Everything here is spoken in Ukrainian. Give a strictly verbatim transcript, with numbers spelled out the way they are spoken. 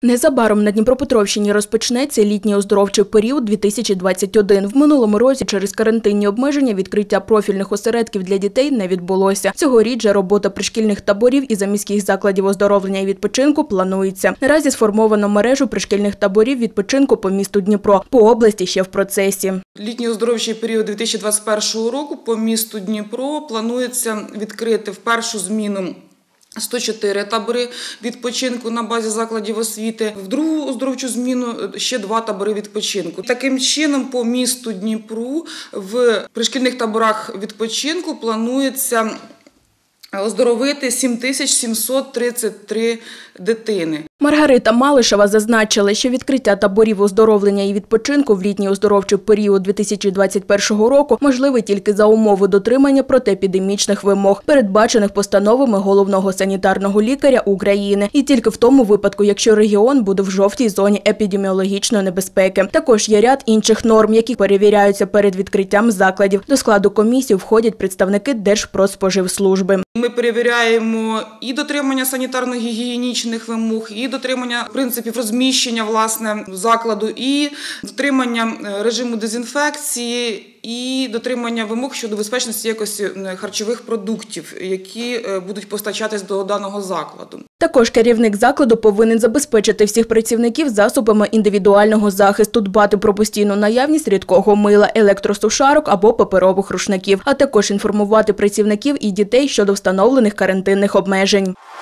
Незабаром на Дніпропетровщині розпочнеться літній оздоровчий період дві тисячі двадцять один. В минулому році через карантинні обмеження відкриття профільних осередків для дітей не відбулося. Цьогоріч же робота пришкільних таборів і заміських закладів оздоровлення і відпочинку планується. Наразі сформовано мережу пришкільних таборів відпочинку по місту Дніпро. По області ще в процесі. Літній оздоровчий період дві тисячі двадцять першого року по місту Дніпро планується відкрити в першу зміну сто чотири табори відпочинку на базі закладів освіти, в другу оздоровчу зміну ще два табори відпочинку. Таким чином, по місту Дніпру в пришкільних таборах відпочинку планується оздоровити сім тисяч сімсот тридцять три дитини. Маргарита Малишева зазначила, що відкриття таборів оздоровлення і відпочинку в літній оздоровчий період дві тисячі двадцять першого року можливе тільки за умови дотримання протиепідемічних вимог, передбачених постановами головного санітарного лікаря України. І тільки в тому випадку, якщо регіон буде в жовтій зоні епідеміологічної небезпеки. Також є ряд інших норм, які перевіряються перед відкриттям закладів. До складу комісії входять представники Держпродспоживслужби. Ми перевіряємо і дотримання санітарно-гігієнічних вимог, і дотримання принципів розміщення власне закладу, і дотримання режиму дезінфекції, і дотримання вимог щодо безпечності якості харчових продуктів, які будуть постачатись до даного закладу. Також керівник закладу повинен забезпечити всіх працівників засобами індивідуального захисту, дбати про постійну наявність рідкого мила, електросушарок або паперових рушників, а також інформувати працівників і дітей щодо встановлених карантинних обмежень.